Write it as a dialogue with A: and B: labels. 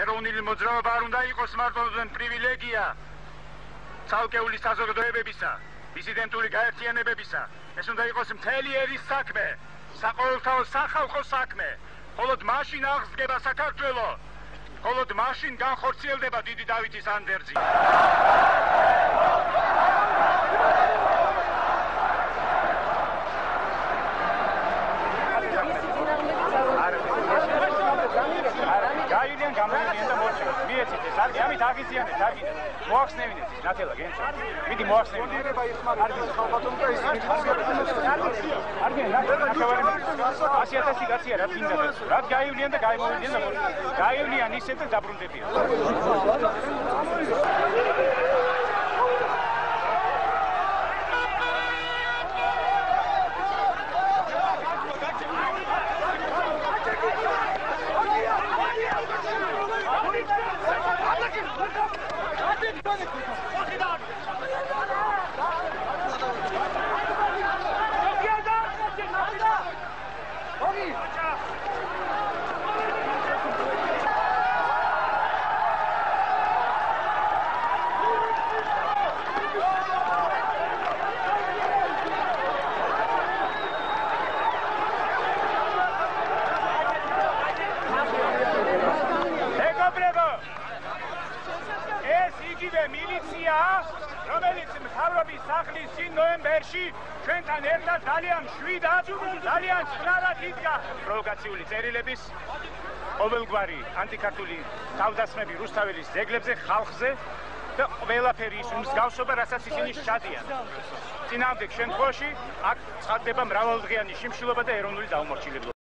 A: ეროვნული მოძრაობა არ უნდა იყოს მარტო პრივილეგია ცალკეული საზოგადოებებისა, დისიდენტური გაერთიანებებისა. ეს უნდა იყოს მთელი ერის საქმე, საყოველთაო სახალხო საქმე. მხოლოდ მაშინ აღსდგება საქართველო, მხოლოდ მაშინ განხორციელდება დიდი დავითის ანდერძი. ამით აგიზიანეთ, აგინეთ. მოახსნევინეთ ის ნათელა გენჩა. მიდი მოახსნევინეთ. ასე 1000 გაცია რა გინდა. რაც გაივლიან და გაიმოვიდნენ და გაივლიან ისე და დაბრუნდებიან. რომელიც მთავრობის სახლის წინ ნოემბერში ჩვენთან ერთად ძალიან სწრაფად იდგა პროვოკაციული წერილების ყოველგვარი ანტიკართული თავდასხმები რუსთაველის ძეგლებზე, ხალხზე და ყველაფერი ის მსგავსობა, რასაც ისინი სჭადიან. წინააღმდეგ შემთხვევაში აქ ცხადდება მრავალდღიანი შიმშილობა და ეროვნული დაუმორჩილებლობა.